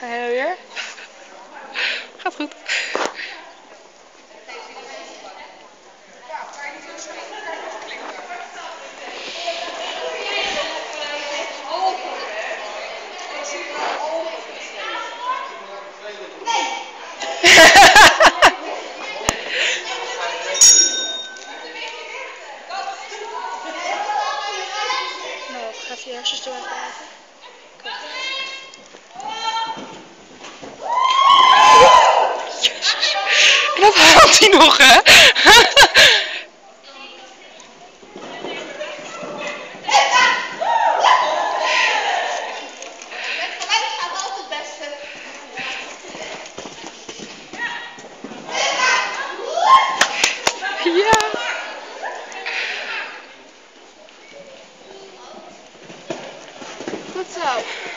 Ga jij weer? Gaat goed. Nou, ik ga even je hersens door even. Jezus. En dat haalt hij nog, hè? Ja. Goed zo.